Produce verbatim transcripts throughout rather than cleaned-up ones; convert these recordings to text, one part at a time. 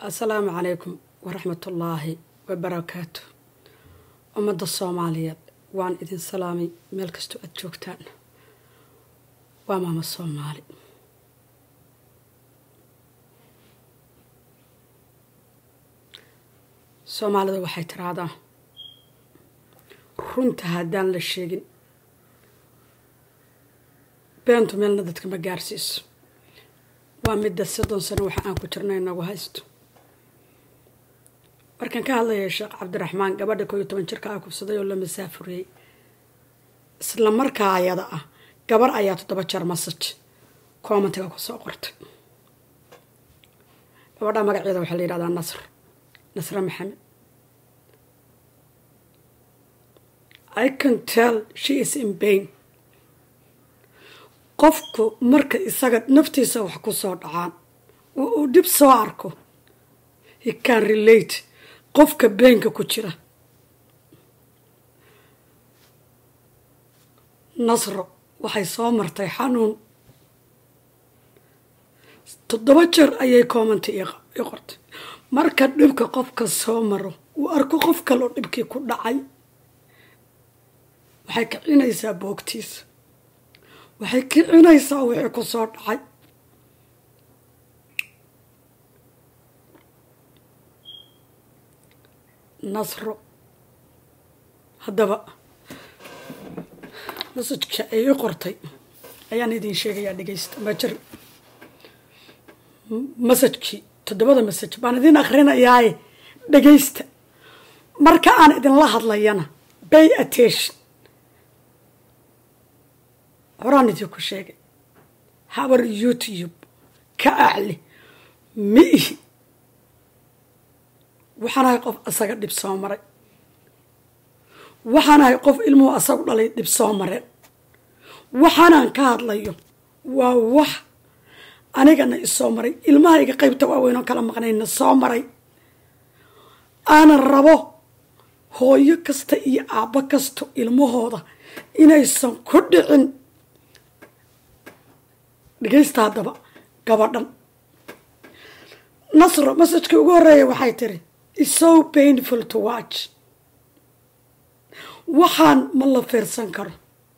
السلام عليكم ورحمة الله وبركاته. أمد الصوماليات وان إذن سلامي ملكستو أتجوكتان وامام الصومالي. الصومالي waxay tiraahdaa runta haddaan la sheegin beentu meelna dadka ma gaarsiiso. waa midda soddon sano waxa aan ku jirnay nagu haysto. markan ka hadlayo Sheekh Cabdiraxmaan gabadha koob iyo toban jirka ah kufsaday oo la masaafuriyay isla markaa ayada ah gabar ayaa toddoba jeer message commentiga ku soo qortay. gabadha magaceeda waxa la yiraahdaa Nasr Nasra Maxamed. I can tell she is in pain. qofku marka isaga naftiisa wax ku soo dhacaan oo uu dib soo arko he can relate qofka beenka ku jira. Nasro waxay soo martay xanuun toddoba jeer ayay comment ii qortay. marka dhibka qofka soo maro uu arko qof kale oo dhibkii ku dhacay waxay kicinaysaa boogtiisa, waxay kicinaysaa wixii ku soo dhacay. Nasro haddaba masajka ay ii qortay ayaan idin sheegayaa dhegaysta. ma jir masajkii toddobada masaj baan idin akhrinayaa dhegaysta. marka aan idinla hadlayana pay attention. horaan idinku sheegay habar YouTube ka acli miihi waxaanahay qof asaga dhib soo maray, waxaanahay qof ilmuhu asagu dhalay dhib soo mareen. waxaanaan ka hadlayo waa wax anigana isoo maray, ilmahayga qaybta waaweyn oo kala maqnayna soo maray. aanan rabo hooyo kasta iyo aabbo kasto ilmahooda inaysan ku dhicin. dhegaysta haddaba gabadhan Nasro masajkii ugu horreeya waxay tiri it's so painful to watch. waxaan ma la fiirsan karo.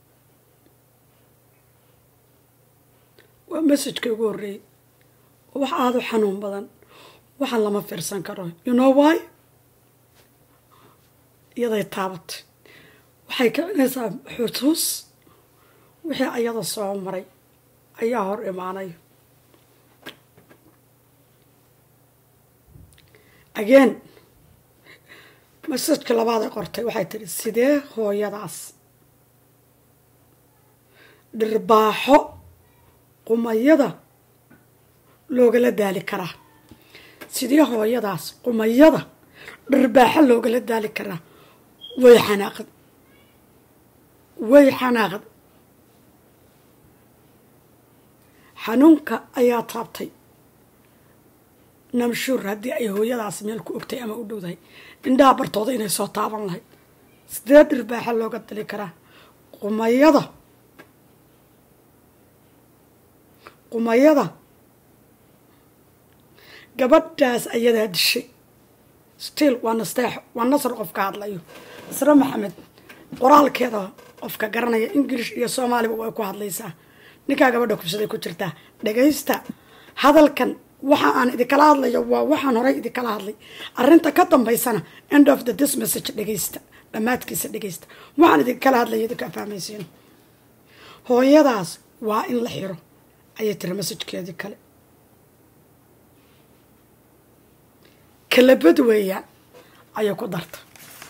waa masajkii ugu horreeyay wax aada u xanuun badan. waxaan lama fiirsan karo. you know why? iyaday taabatay waxay kicinaysaa xusuus wixii ayada soo maray ayaa hor imaanay. again masajka labaad ay qortay waxay tiri sidee hooyadaas dhirbaaxo qumayada loogala daali karaa? sidee hooyadaas qumayada dhirbaaxo loogala daali karaa? way xanaaqad way xanaaqad xanuunka ayaa taabtay. namshuur haddii ay hooyadaas meel ku ogtay ama u dhowdahay indhaha bartooda inay soo taaban lahayd. sidee dhirbaaxa looga dali karaa? qumayada qumayada gabadhaas ayadaa dishay. still waa nasteexo waa Nasr qofka hadlayo. Nasra Maxamed qoraalkeeda qofka garanaya English iyo Soomaaliba way ku hadlaysaa. ninkaa gabadha kubsaday ku jirtaa. dhagaysta hadalkan waxa aan idinkala hadlayo waa waxaan horay idinkala hadlay. arrinta ka dambaysana end of the this message dhagaysta dhammaadkiisa dhagaysta. waxaan idinkala hadlayo idinka fahmaysiin. hooyadaas waa in la xiro ayay tiri masajkeedii kale. kalabad weeyaan ayay ku darta.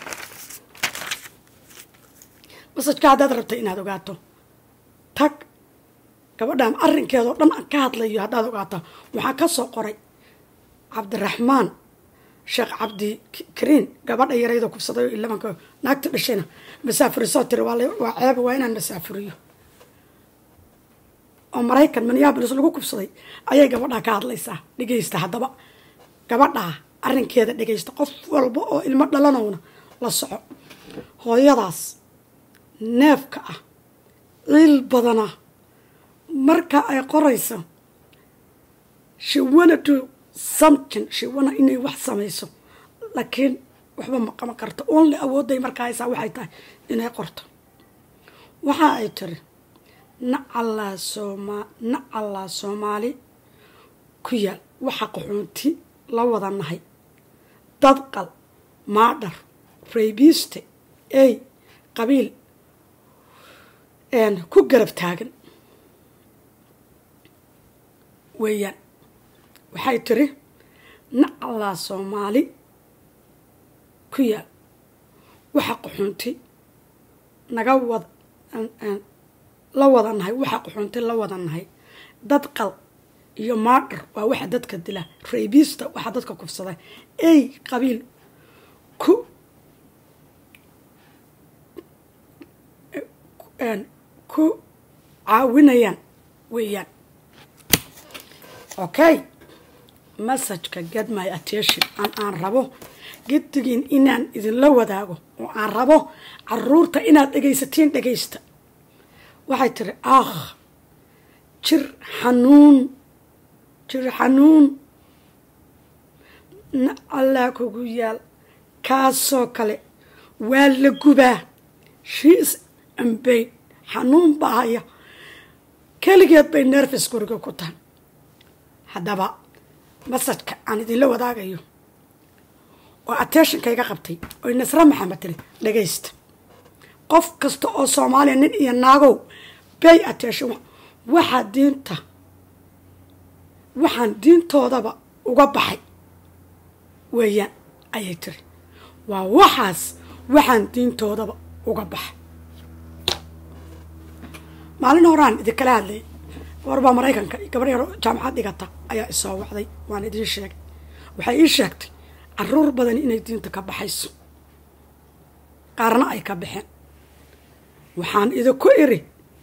masajka haddaad rabtay inaad ogaato tag gabadhaan arrinkeedoo dhan aan ka hadlayo haddaad ogaato waxaa ka soo qoray Cabdiraxmaan Sheekh Cabdi Kariin gabadha yarayda kufsaday oo ilamanka naagta dhashayna masaafurisoo tiri waa ceeb waa inaan masaafuriyo oo Maraykan Minneapolis lagu kufsaday ayay gabadha ka hadlaysaa. dhegaysta haddaba gabadha arrinkeeda dhegaysta. qof walba oo ilmo dhalanowna la soco. hooyadaas neefka ah ciil badana marka ay qorayso she wanted to something she wana inay wax samayso laakiin waxba ma qaban karto only awooday markaa haysaa waxay tahay inay qorto waxa ay tiri nacala sooma nacala Soomaali ku yaal waxa qaxoonti la wada nahay dad qal maadar reebiste ay qabiil een ku garab taagan weeyaan waxay tiri nacala Soomaali ku yaal waxa qaxoonti naga wad la wada nahay waxa qaxoonti la wada nahay dad qal iyo maadar waa waxa dadka dila reebista waxa dadka kufsada ay qabiil ku een ku caawinayaan weeyaan okay message-ka get my attention aan aan rabo giddigin inaan idin la wadaago oo aan rabo caruurta inaad dhageysatiin dhageysta waxay tiri ah jir xanuun jir xanuun na alla kugu yaal kaasoo kale waa la gubaa she's in pain xanuun baaya kaligeed bay nervous guriga ku tahay haddaba masajka aan idinla wadaagayo oo attention-kayga qabtay oo Nasra Maxamed tiri dhageysta qof kasta oo Soomaaliya nin iyo naagow pay attention waxa diinta waxaan diintoodaba uga baxay weeyaan ayay tiri waa waxaas waxaan diintoodaba uga baxay maalin horaan idinkala hadlay warba Mareykanka gabar yar jaamacad dhigata ayaa isoo wacday waan idin sheegay waxay ii sheegtay caruur badan inay diinta ka baxayso qaarna ay ka baxeen waxaan idinku iri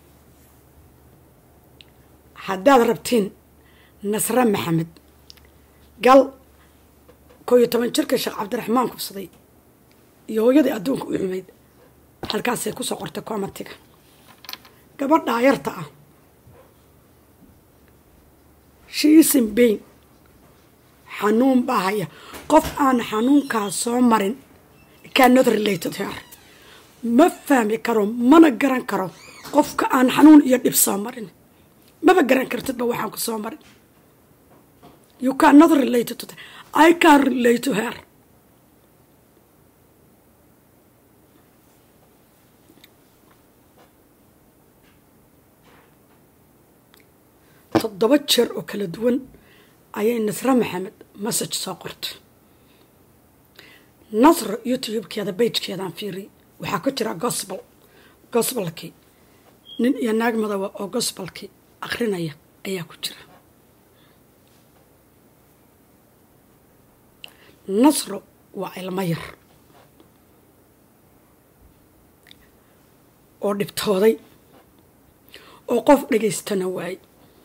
haddaad rabtiin Nasra Maxamed gal koo iyo toban jirka Sheekh Cabdiraxmaan kufsaday iyo hooyadii adduunka u xumayd halkaasay ku soo qortay commentiga gabadha yarta ah she is in pain xanuun baahaya qof aan xanuunkaas soo marin cannot relate to her ma fahmi karo mana garan karo qofka aan xanuun iyo dhib soo marin maba garan kartid ba waxaan ku soo marin you cannot relate to her I can relate to her toddoba jeer oo kala duwan ayay Nasra Maxamed message soo qortay Nasra YouTube-keeda page-keedaan fiiriyay waxaa ku jira gospel gospelkii nin iyo naag madow oo gospelkii akhrinaya ayaa ku jira Nasra waa ilmo yar oo dhibtooday oo qof dhageystana waay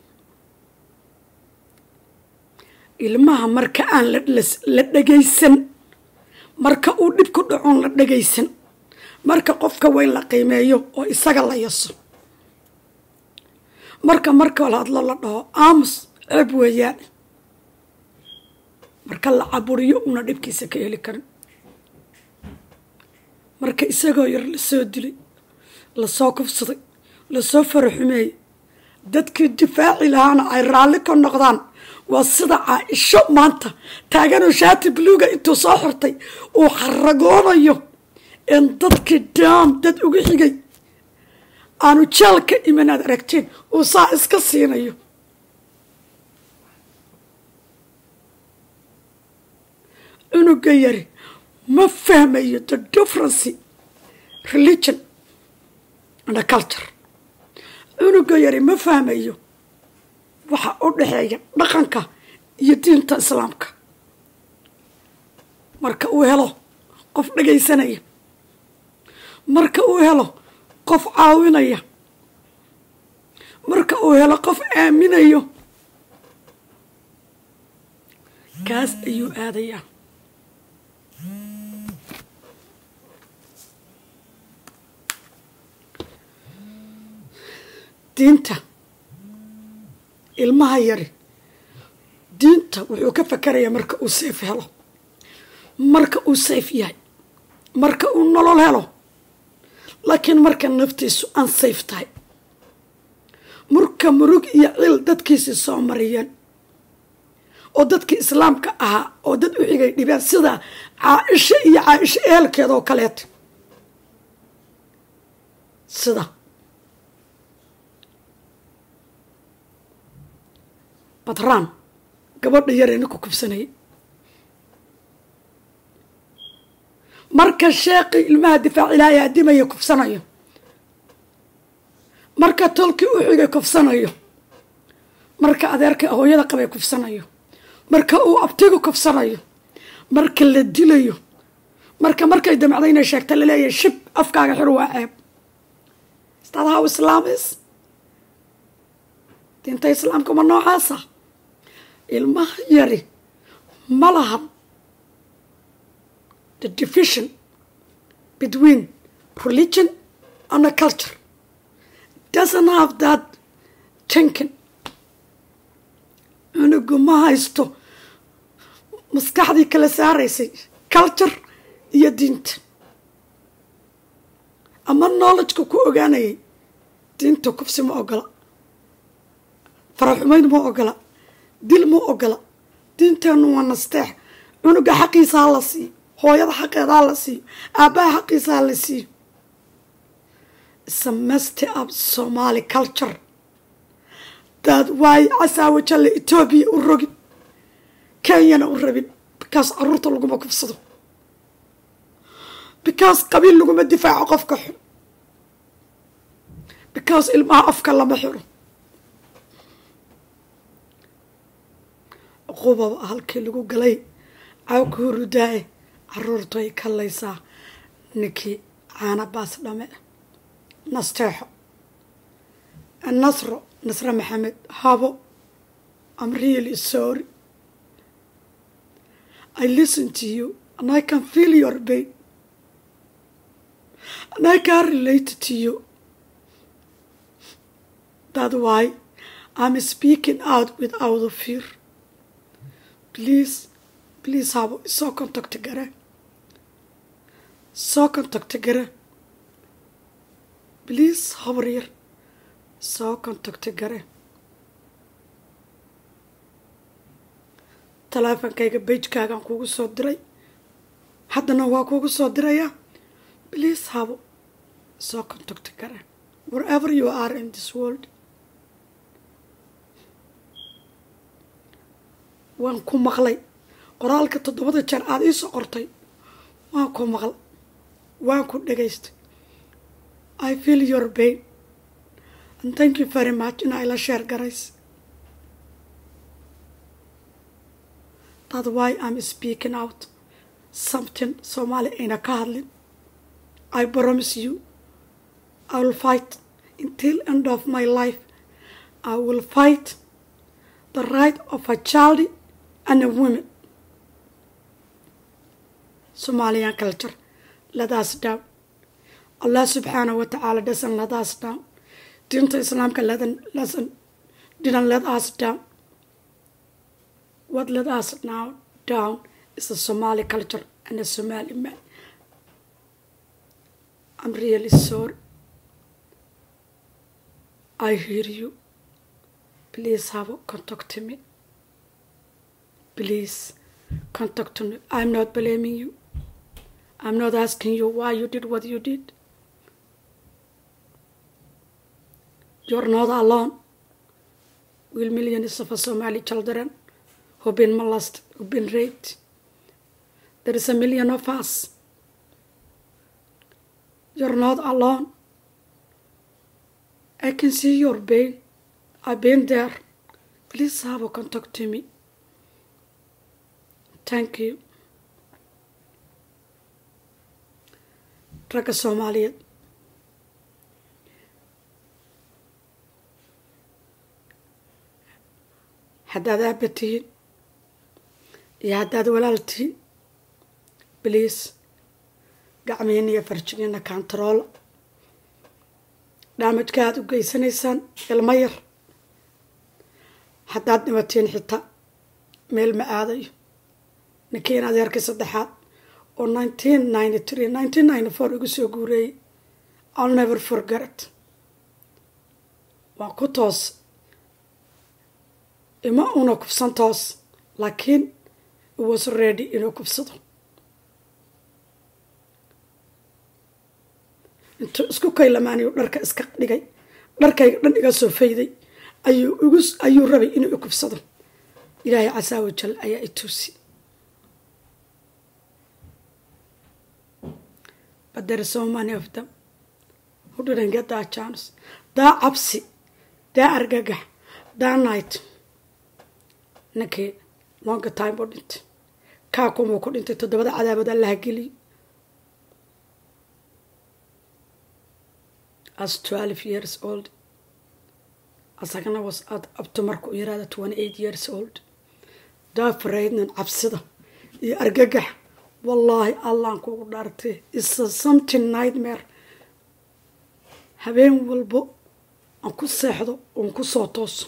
ilmaha marka aan la dhageysan marka uu dhib ku dhacoon la dhageysan marka qofka weyn la qiimeeyo oo isaga la yaso marka marka la hadlo la dhaho aamus ceeb weeyaan marka la caburiyo una dhibkiisa ka heli karin marka isagoo yar la soo dilay la soo kufsaday la soo faraxumeeyey dadkii difaaci lahaana ay raalli ka noqdaan waa sida Caaisho maanta taaganoo shaati buluuga intuu soo xirtay uu xaragoonayo in dadkii daam dad ugu xigay aanu jeelka imanaad aragtiin uu saa iska siinayo unuga yari ma fahmayo the difference religion and a culture unuga yari ma fahmayo waxa u dhaxeeya dhaqanka iyo diinta islaamka marka uu helo qof dhageysanaya marka uu helo qof caawinaya marka uu helo qof aaminayo kaas ayuu aadaya diinta ilmaha yari diin diinta wuxuu ka fakarayaa marka uu seef helo, marka uu seef yahay, marka uu nolol helo. laakiin marka naftiisu aan seef tahay, marka murug iyo cil dadkiisii soo mariyeen oo dadkii islaamka ahaa oo dad u xigay dhibeen sida caaisha iyo caaisha eelkeeda oo kaleeta, sida badraan gabadha yaree ninku kubsanayay, marka sheeqii ilmaha difaac ilaahay adimaya kufsanayo, marka tolkii u xigay kufsanayo, marka adeerka hooyada qabay kufsanayo, marka uu abtigu kufsanayo, marka la dilayo, marka markay damacda inay sheegta laleeyahay shib afkaaga xir waa ceeb. Is that how Islam is? diinta islaamka ma noocaasa? ilmaha yari ma lahan the division between religion and a culture, doesn't have that thinking. cunugu ma haysto maskaxdii kala saaraysay culture iyo diinta, ama knowledgeka ku ogaanayay diinta kufsi ma ogola, faraxumayn ma ogola, dil ma ogola. diinteenu waa nasteex. cunuga xaqiisa ha la siiyo, hooyada xaqeeda ha la siiyo, aabbaha xaqiisa ha la siiyo. It's a messed up Somali culture that why casaa wajalla Ethiopia u rogin, Kenyana u rabin, because caruurta laguma kufsado, because qabiil laguma difaaco qofka xun, because ilmaha afka lama xiro. qubaba halkii lagu galay cawka hurudaaye caruurtu ay kallaysaa ninkii caana baas dhame. nasteexo nasro nasre maxamed habo, I'm really sorry. I listen to you and I can feel your pain and I can relate to you. That's why I'm speaking out without fear. Please, please habo soo contact gare, soo contact gare, please habaryar soo contact gare. talaafankayga bejkaagaan kugu soo diray, haddana waa kugu soo dirayaa. please habo soo contact gare wherever you are in this world. waan ku maqlay qoraalka toddobada jeer aad ii soo qortay, waan ku maql, waan ku dhegaystay. I feel your pain and thank you very much in ila share garays. That's why I'm speaking out something Somali ayna ka hadlin. I promise you I will fight until end of my life. I will fight the right of a child and a woman. Somalian culture, let us down. Allah subhanahu wa ta'ala doesn't let us down. Dinta Islam can let lesson didn't let us down. What let us now down is the Somali culture and the Somali man. I'm really sorry. I hear you. Please have a contact me. Please contact me. I'm not blaming you. I'm not asking you why you did what you did. You're not alone. Will millions of Somali children who've been molested, who've been raped. There is a million of us. You're not alone. I can see your pain. I've been there. Please have a contact to me. Thank you. ragga Soomaaliyeed haddaad aabba tihiin iyo haddaad walaal tihiin, bliis gacmihiina iyo farjigiina kantaroola. dhaamajka aad u geysanaysaan ilmo yar haddaad dhimatiin xitaa meel ma aadayo ninkiin adeerkii saddexaad oo nineteen ninety three nineteen ninety four igu soo guureeyey I'll never forget it waa ku toos ima una kufsan toos laakiin it was ready inuu kufsado intuu isku kaylamaaniyo dharka iska dhigay dharkayga dhan iga soo fayday ayuu igu ayuu rabay inuu kufsado ilaahay casaa wajal ayaa i tuusi but there are so many of them who didn't get that chance daa cabsi daa argagax daa night ninkii longa time buu dhintay kaa kumuu ku dhintay toddobada cadaabad allaha geliyo as twelve years old asagana was up to markuu yaraada twenty-eight years old daa faraydnan cabsida iyo argagax wallaahi allaan kugu dhaartay is something nightmare habeen walbo aan ku seexdo oon ku soo tooso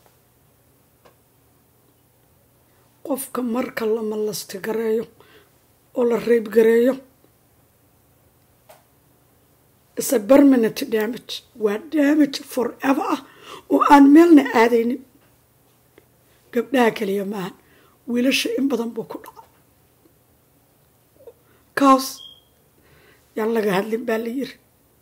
qofka marka la malasti gareeyo oo la reeb gareeyo is a permanent damage waa damage forever ah oo aan meelna aadaynin gabdhaha kaliya maahan wiilasha in badan buu ku dhaca kaas yaan laga hadlin baa la yiri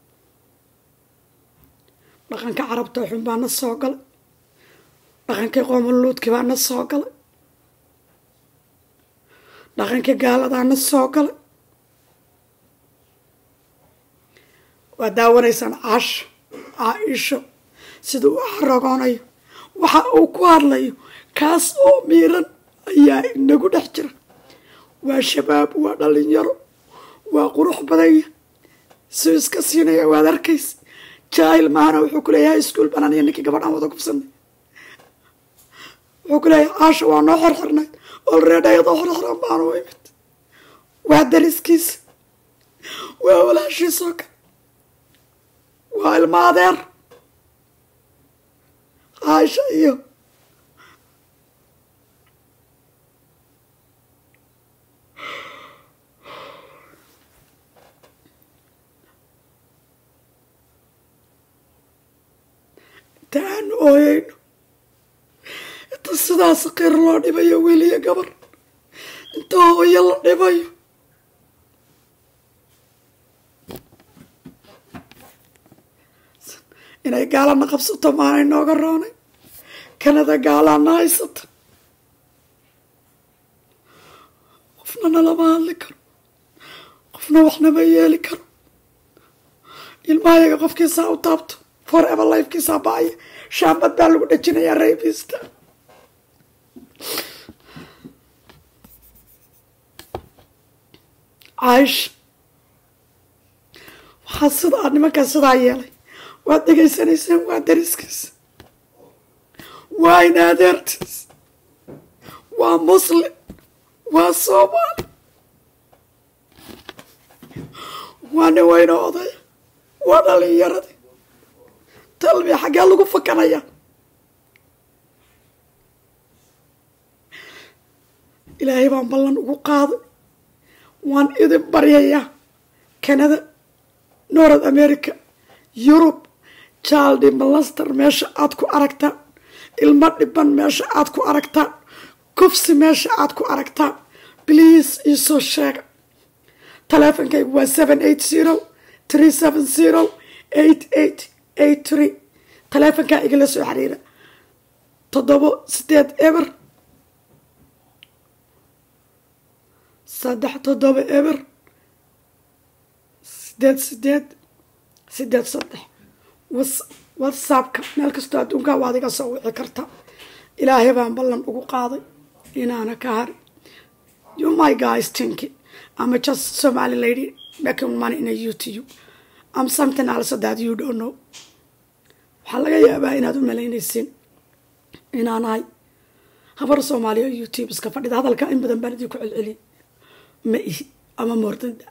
dhaqanka carabta xun baa na soo galay dhaqankii qoomuluudkii baa na soo galay dhaqankii gaaladaa na soo galay waa daawanaysaan caasha caaisho siduu u xaragoonayo waxa uu ku hadlayo kaas oo miiran ayaa inagu dhex jira waa shabaab waa dhalinyaro waa qurux badanya suu iska siinaya waad arkaysa jaahil maana wuxuu ku leeyahay iskuul banaan iyo ninkii gabadhaan wada kufsanay wuxuu ku leeyahay caasha waa noo xirxirnayd olreed ayadoo xirxiran baanu imid waa dariskiisa waa walaashiisoo kale waa ilma adeer caasha iyo intaan ooyeyno inta sidaas qir loo dhibayo wiil iyo gabar inta hooyo la dhibayo inay gaalana qabsato maanay nooga roonay kanada gaalaana haysata qofna nalama hadli karo qofna waxnama yeeli karo ilmahayaga qofkiisaa u taabto forever lifekiisaa ba-aya shaambad baa lagu dhajinayaa raybiista caisha waxaa sidaa nimankaa sidaa yeelay waad dhegaysanaysaan waa dariskiisa waa in adeertiis waa muslim waa soomaali waa nin weyno odaya waa dhalinyaradii talbiya xaggee lagu fakanaya ilaahay baan ballan ugu qaaday waan idin baryayaa canada north america yurub jaldi malaster meesha aad ku aragtaan ilmo dhiban meesha aad ku aragtaan kufsi meesha aad ku aragtaan please iisoo sheega taleefonkaygu waa seven eight zero three seven zero eight eight eight three taleefonkaa igala soo xiriira toddobo sideed eber saddex toddoba eber sideed sideed sideed saddex whatsappka meel kastoo adduunkaa waad iga soo wici karta ilaahay baan ballan ugu qaaday inaana ka hari you my guys thinking I'm just Somali lady making money in a YouTube I'm something else that you don't know waxaa laga yaabaa inaad u malaynaysiin inaanahay habar Soomaaliya YouTube iska fadhida hadalka in badan baan idin ku celceli ma ihi ama moordada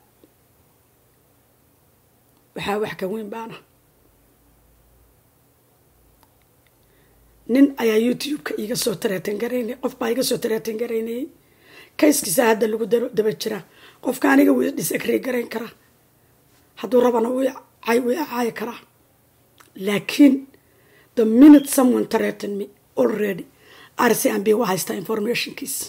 waxaa wax ka weyn baana nin ayaa youtube-ka iga soo tareetan garaynay qof baa iga soo tareetan garaynayay kayskiisa hadda lagu daba jiraa qofka aniga wuu disagree garayn karaa hadduu rabana wuu caayi karaa laakiin the minute someone threatened me already R C M B waa haystaa informationkiisa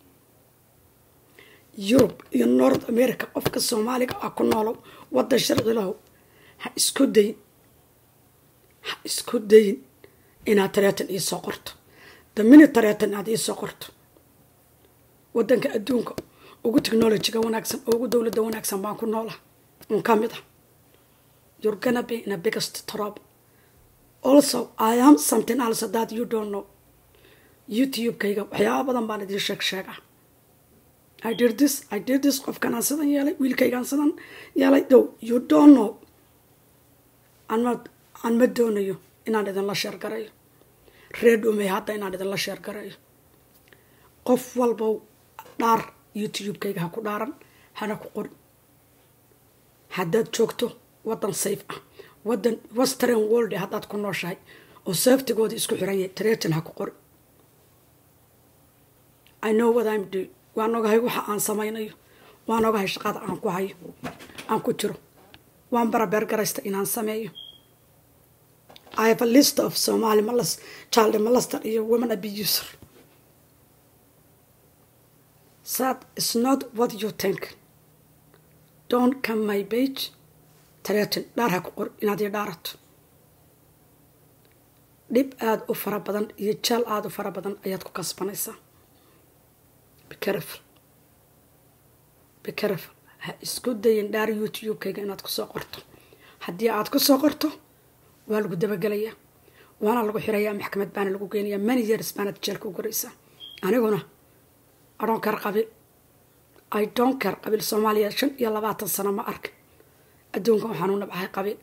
Europe iyo North America qofka Soomaaliga ah ku nool wadan sharci lahu ha isku day ha isku day inaad threaten ii soo qorto the minute threaten aad ii soo qorto wadanka adduunka ugu technology-ga wanaagsan ugu dawladda wanaagsan baan ku noolaa un ka mid ah you're gonna be in a biggest trouble also I am something else that you don't know youtube-kayga waxyaaba badan baan idin sheeg sheegaa I did this I did this qofkan aan sidan yeelay wiilkaygaan sidan yeelay though you don't know anma aan ma doonayo inaan idinla sheer garayo reedo may hadda inaan idinla sheer garayo qof walba dhaar youtube-kayga ha ku dhaaran hana ku qorin haddaad joogto wadan safe ah wadan western world haddaad ku nooshahay oo safetigooda isku xiran yahay threaten ha ku qorin I know what I'm doing waan ogahay waxa aan samaynayo waan ogahay shaqada aan ku hayo aan ku jiro waan barabeer garaysta inaan sameeyo I have a list of Somali molest child molester iyo women abuser that is not what you think don't come my page threaten dhaar ha ku qor inaad ii dhaarato dhib aad u fara badan iyo jaal aad u fara badan ayaad ku kasbanaysaa be careful be careful ha isku dayin dhaar youtube-kayga inaad ku soo qorto haddii aad ku soo qorto waa lagu dabagelayaa waana lagu xirayaa maxkamad baana lagu geynayaa many years baanad jeelka u guraysaa aniguna I don't care qabiil I don't care qabiil Soomaaliya shan iyo labaatan sano ma arkin adduunka waxaan u nabcahay qabiil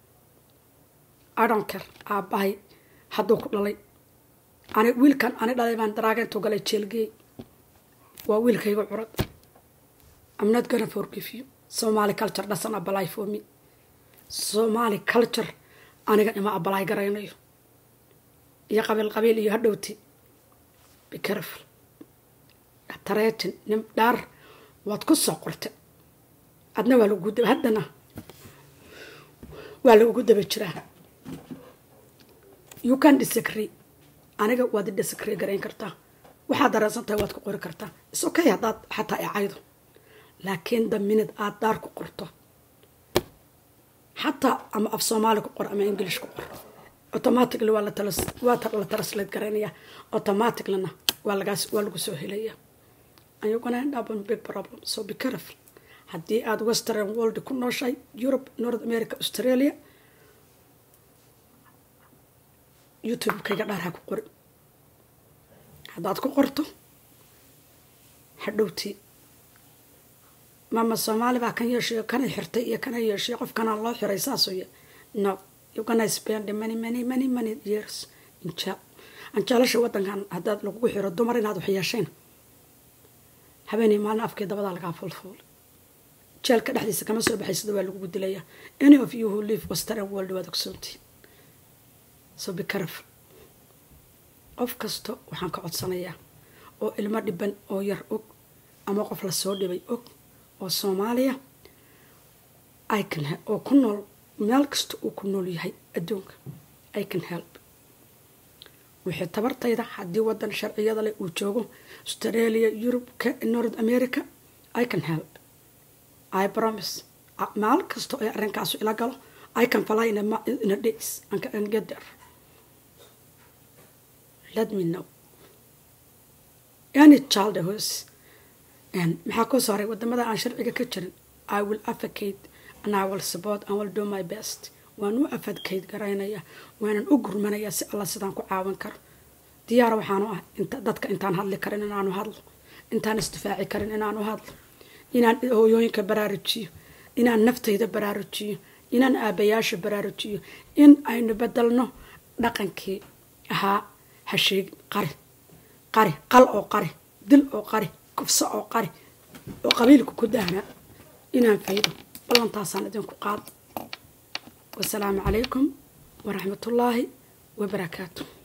I don't care aabahay hadduu ku dhalay ani wiilkan ani dhalay baan daraageyntu galay jeelgeey waa wiilkayga curad I'm not gonna forgive you Somali culture doesn't apply for me Somali culture aniga ima apply garaynayo iyo qabiil qabiil iyo hadhowti be careful threaten nim dhaar waad ku soo qortay adna waa lagu daba haddana waa lagu daba jiraa you can disagree aniga waad disagree garayn kartaa waxaad dareensantahay waad ku qori kartaa is okay haddaad xataa i caydo laakiin the minute aad dhaar ku qorto xataa ama af Soomaali ku qor ama English ku qor automatically waa la talas waa la translate garaynayaa automatically waa lagaas waa lagu soo helayaa and you're gonna end up in big problem so be careful haddii aad western world ku nooshahay Europe North America Australia youtube-kayga dhaar ha ku qori haddaad ku qorto hadhowti mama Soomaali baa kan yeeshay kana xirtay iyo kana yeeshay qof kana loo xiray saasoo no you're gonna spend many many many many years in jail an jaalasha wadankan haddaad lagu xiro dumar inaad wax yeesheen habeenii maalin afkee dabada laga fulful jeelka dhexdiisa kama soo baxay sida waa lagu dilayaa any of you who live western world waad ogsoontii so be careful qof kasto waxaan ka codsanayaa oo ilmo dhiban oo yar og ama qof la soo dhibay og oo Soomaaliya I can oo ku nool meel kasta uu ku nool yahay adduunka I can help wixii tabartayda haddii wadan sharciyada leh uu joogo Australia Europe North America I can help I promise meel kasta oo arrinkaas ila galo I can fly in a, in a days and can get there let me know any child who is and maxaa ku saaray wadamada aan sharciga ka jirin I will advocate and I will support and will do my best waan u advocate garaynaya waanan u gurmanaya si alla sidaan ku caawin karo diyaar waxaan u ah inta dadka intaan hadli karin inaan u hadlo intaan isdifaaci karin inaan u hadlo inaan hooyooyinka baraarujiyo inaan naftayda baraarujiyo inaan aabayaasha baraarujiyo in aynu bedelno dhaqankii ahaa hasheeg qari qari qal oo qari dil oo qari kufso oo qari oo qabiilku ku daahna inaan faydo ballantaasaan idinku qaad wasalaamu calaykum waraxmatullaahi wabarakaatuh